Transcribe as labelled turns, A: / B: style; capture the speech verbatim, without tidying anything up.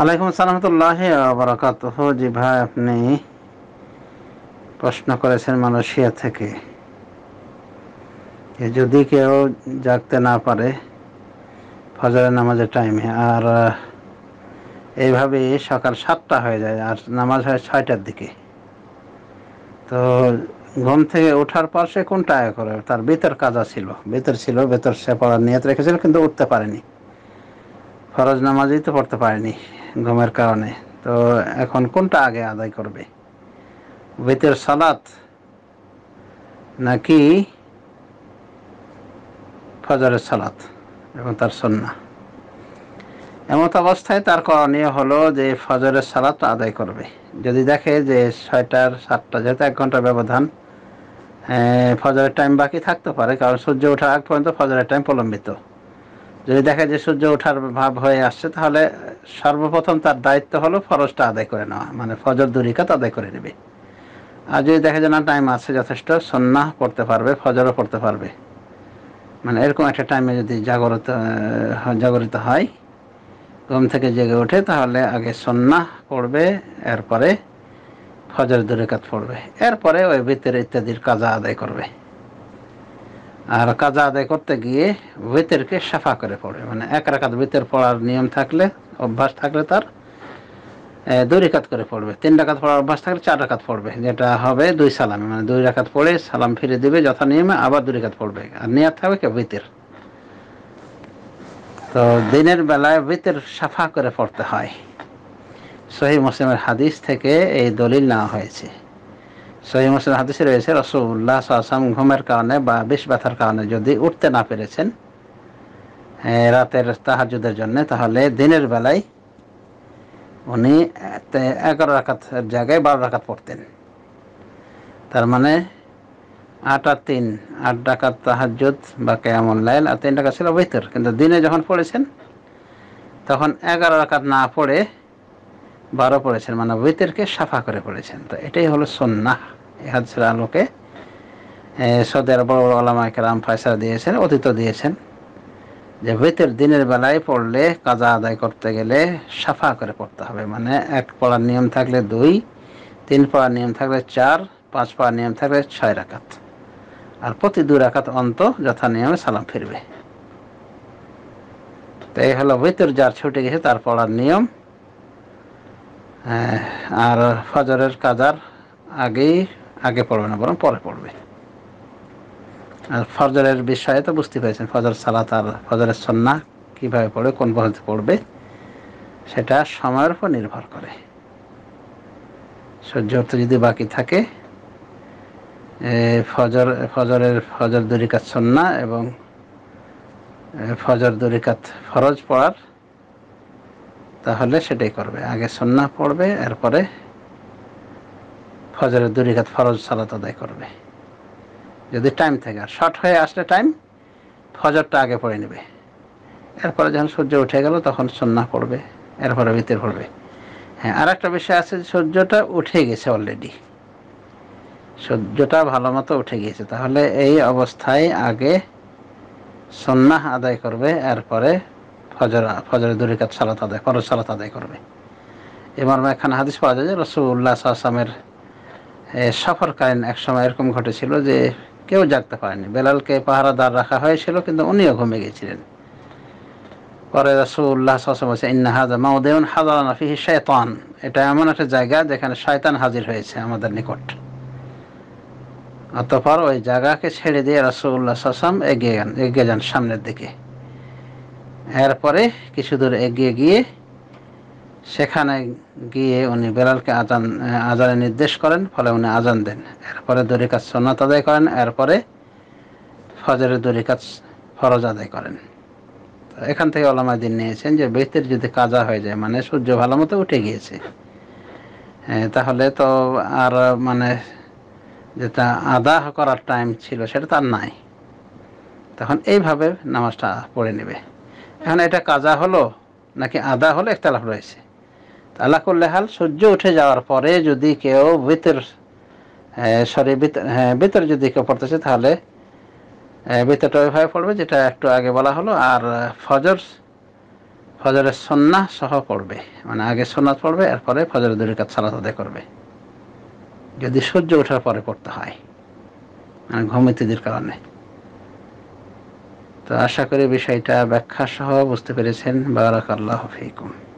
A: আলাইকুম আসসালাম রাহমাতুল্লাহি ওয়া বারাকাতুহু। জি ভাই, আপনি প্রশ্ন করেছেন মালয়েশিয়া থেকে, যদি কেউ জাগতে না পারে ফজরের নামাজের টাইমে, আর এইভাবে সকাল সাতটা হয়ে যায় আর নামাজ হয় ছয়টার দিকে, তো ঘুম থেকে ওঠার পর সে কোনটা আয় করে? তার বেতর কাজা ছিল, বেতর ছিল, বেতর সে পড়ার নিয়ত রেখেছিল কিন্তু উঠতে পারেনি, ফরজ নামাজই তো পড়তে পারেনি ঘুমের কারণে। তো এখন কোনটা আগে আদায় করবে, বেতের সালাত নাকি ফজরের সালাত এবং তার সুন্নাহ? এমত অবস্থায় তার করণীয় হলো যে ফজরের সালাত আদায় করবে। যদি দেখে যে ছয়টার সাতটা, যেহেতু এক ঘন্টার ব্যবধান, ফজরের টাইম বাকি থাকতে পারে, কারণ সূর্য ওঠার আগ পর্যন্ত ফজরের টাইম প্রলম্বিত। যদি দেখে যে সূর্য ওঠার ভাব হয়ে আসছে, তাহলে সর্বপ্রথম তার দায়িত্ব হলো ফরজটা আদায় করে নেওয়া, মানে ফজর দুই রাকাত আদায় করে নেবে। আর যদি দেখে যে না, টাইম আছে যথেষ্ট, সুন্নাহ পড়তে পারবে, ফজরও পড়তে পারবে, মানে এরকম একটা টাইমে যদি জাগরিত জাগরিত হয়, ঘুম থেকে জেগে ওঠে, তাহলে আগে সুন্নাহ পড়বে, এরপরে ফজর দুই রাকাত পড়বে, এরপরে ওই ভিতর ইত্যাদির কাজা আদায় করবে। আর কাজা আদায় করতে গিয়ে ভিতরকে সাফা করে পড়বে, মানে এক রাকাত ভিতর পড়ার নিয়ম থাকলে, অভ্যাস থাকলে তার দুই রাকাত করে পড়বে। তিন রাকাত পড়ার অভ্যাস থাকলে চার রাকাত পড়বে, যেটা হবে দুই সালামে, মানে দুই রাকাত পড়ে সালাম ফিরে দিবে যথা নিয়মে, আবার দুই রাকাত পড়বে, আর নিয়াত থাকবে কে ভিতর। তো দিনের বেলায় ভিতর সাফা করে পড়তে হয়। সহিহ মুসলিমের হাদিস থেকে এই দলিল নেওয়া হয়েছে। সহিহ মুসলিম হাদিসে রয়েছে, রাসূলুল্লাহ সাল্লাল্লাহু আলাইহি ওয়াসাল্লাম ঘুমের কারণে বা বিষ ব্যথার কারণে যদি উঠতে না পেরেছেন রাতের তাহাজ্জুদের জন্য, তাহলে দিনের বেলায় উনি এগারো রাকাতের জায়গায় বারো রাকাত পড়তেন। তার মানে আট আর তিন, আট রাকাত তাহাজ্জুদ বা কিয়ামুল লাইল, আর তিন রাকাত ছিল ভিতর। কিন্তু দিনে যখন পড়েছেন তখন এগারো রাকাত না পড়ে বারো পড়েছেন, মানে ভিতরকে সাফা করে পড়েছেন। তো এটাই হলো সুন্নাহ। এই হাদিসের আলোকে সৌদি আরব বড় বড় উলামায়ে কেরাম ফয়সালা দিয়েছেন, অতীত দিয়েছেন, যে ভিতর দিনের বেলায় পড়লে কাজা আদায় করতে গেলে সাফা করে পড়তে হবে, মানে এক পড়ার নিয়ম থাকলে দুই, তিন পড়ার নিয়ম থাকলে চার, পাঁচ পড়ার নিয়ম থাকলে ছয় রাকাত, আর প্রতি দুই রাকাত অন্ত যথা নিয়মে সালাম ফিরবে। তো এই হলো ভিতর যার ছুটে গেছে তার পড়ার নিয়ম। আর ফজরের কাজার আগেই আগে পড়বে না, বরং পরে পড়বে। আর ফজরের বিষয়ে তো বুঝতে পেরেছেন, ফজর সালাত আর ফজরের সুন্নাহ কীভাবে পড়বে, কোন পদ্ধতিতে পড়বে, সেটা সময়ের উপর নির্ভর করে। সূর্য উঠতে যদি বাকি থাকে, ফজর ফজরের ফজর দুই রাকাত সুন্নাহ এবং ফজর দুই রাকাত ফরজ পড়ার, তাহলে সেটাই করবে, আগে সুন্নাহ পড়বে, এরপরে ফজরের দুই রাকাত ফরজ সালাত আদায় করবে যদি টাইম থাকে। আর শর্ট হয়ে আসলে টাইম, ফজরটা আগে পড়ে নেবে, এরপরে যখন সূর্য উঠে গেল তখন সুন্নাহ পড়বে, এরপরে ভিতর পড়বে। হ্যাঁ, আর একটা বিষয় আছে, সূর্যটা উঠে গেছে অলরেডি, সূর্যটা ভালো মতো উঠে গিয়েছে, তাহলে এই অবস্থায় আগে সুন্নাহ আদায় করবে, এরপরে ফজর ফজরের দুই রাকাত সালাত আদায়, ফরজ সালাত আদায় করবে। এবার এখানে হাদিস পাওয়া যায় যে রাসূলুল্লাহ সাল্লাল্লাহু আলাইহি ওয়াসাল্লামের সফরকালীন এক সময় এরকম ঘটেছিল যে কেউ জাগতে পারেনি, বেলালকে পাহারাদার রাখা হয়েছিল কিন্তু উনিও ঘুমিয়ে গেছিলেন। পরে রাসূলুল্লাহ সাল্লাল্লাহু আলাইহি ওয়াসাল্লাম বলেছেন, ইন্না হাযা মাওদিউন হাযারানা ফীহি শাইতান, এটা এমন একটা জায়গা যেখানে শয়তান হাজির হয়েছে আমাদের নিকট। অতঃপর ওই জায়গাকে ছেড়ে দিয়ে রাসূলুল্লাহ সাল্লাল্লাহু আলাইহি ওয়াসাল্লাম এগিয়ে যান এগিয়ে যান সামনের দিকে। এরপরে কিছু দূর এগিয়ে গিয়ে সেখানে গিয়ে উনি বেলালকে আজান আজানের নির্দেশ করেন, ফলে উনি আজান দেন, এরপরে দুই রাকাত সুন্নাত আদায় করেন, এরপরে ফজরের দুই রাকাত ফরজ আদায় করেন। এখান থেকে উলামায়ে দ্বীন নিয়েছেন যে ভিতর যদি কাজা হয়ে যায়, মানে সূর্য ভালো মতো উঠে গিয়েছে, তাহলে তো আর মানে যেটা আদা করার টাইম ছিল সেটা তার নাই, তখন এইভাবে নামাজটা পড়ে নেবে। এখন এটা কাজা হলো নাকি আদা হলো, ইখতিলাফ রয়েছে। আলা কুল্লি হাল, সূর্য উঠে যাওয়ার পরে যদি কেউ ভিতর সরি হ্যাঁ ভিতর যদি কেউ পড়তেছে, তাহলে ভিতরটা ওইভাবে পড়বে যেটা একটু আগে বলা হলো। আর ফজর ফজরের সুন্নাহ সহ পড়বে, মানে আগে সুন্নাত পড়বে এরপরে ফজরের দুই রাকাত সালাত আদায় করবে। যদি সূর্য ওঠার পরে পড়তে হয়, মানে ঘুম ইত্যাদির কারণে। তো আশা করি বিষয়টা ব্যাখ্যা সহ বুঝতে পেরেছেন। বারাকাল্লাহু ফীকুম।